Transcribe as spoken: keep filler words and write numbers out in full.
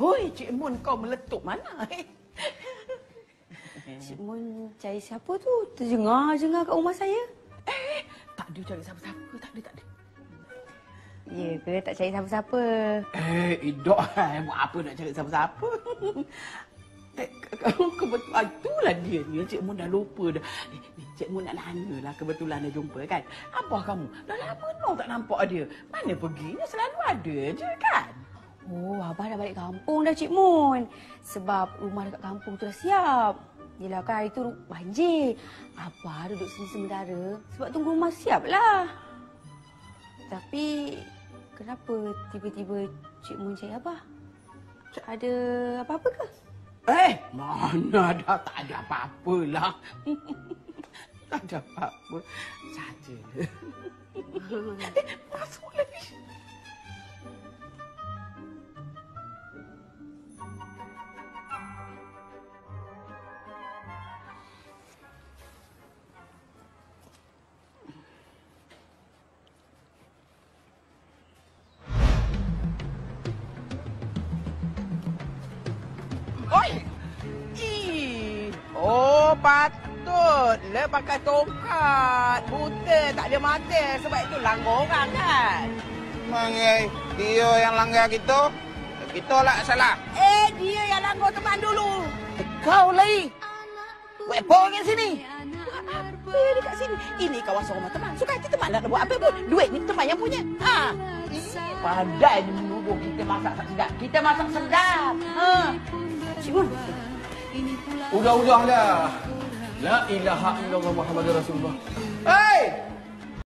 Hoi, Cik Mun kau meletup mana? Cik Mun cari siapa tu? Terjengar-jengar kat rumah saya. Eh, tak ada cari siapa-siapa. Tak ada, tak ada. Ya ke? Tak cari siapa-siapa? Eh, Idok, buat apa nak cari siapa-siapa? Eh, kebetulan itulah dia ni. Cik Mun dah lupa dah. Eh, ni, Cik Mun nak nanya lah. Kebetulan dah jumpa kan. Abah kamu dah lama no tak nampak dia. Mana perginya selalu ada je kan? Oh, Abah dah balik kampung dah Cik Mun. Sebab rumah dekat kampung tu dah siap. Yelah kan hari tu banjir. Abah duduk sini sementara sebab tunggu rumah siap lah. Tapi kenapa tiba-tiba Cik Mun cari Abah? Ada apa-apa ke? Eh, mana dah tak ada apa-apalah. Tak ada apa-apa. Saja. Eh, masuk lagi. Oi! Ih! Oh, patut. Le pakai tongkat. Buta, tak ada mata. Sebab itu langgar orang kan? Mangai, dia yang langgar kita. Kita lah salah. Eh, dia yang langgar teman dulu. Kau lagi. Buat apa kat sini? Buat apa dekat sini? Ini kawasan rumah teman. Suka hati teman nak buat apa pun. Duit ni teman yang punya. Ha. Ih, pandai ni menuduh kita masak tak sedap. Kita masak sedap. Ha. Cik Mun. Udah-udah dah. La ilaha illallah Muhammadur Rasulullah. Hei!